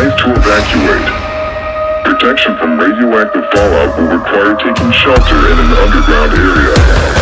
advised to evacuate. Protection from radioactive fallout will require taking shelter in an underground area.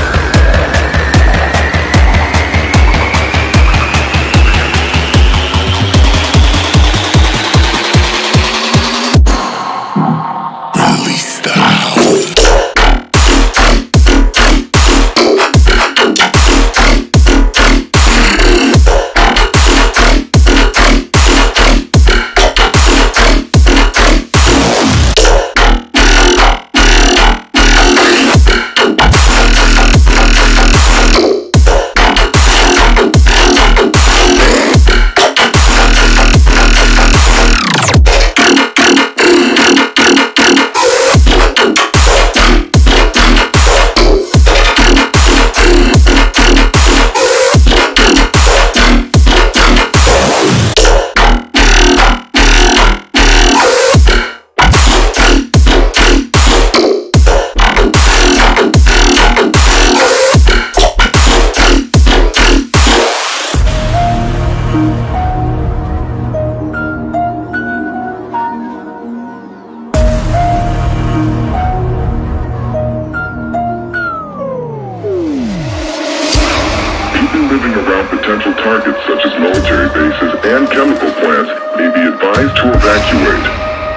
Potential targets such as military bases and chemical plants may be advised to evacuate.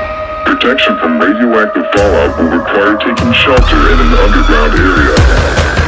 Protection from radioactive fallout will require taking shelter in an underground area.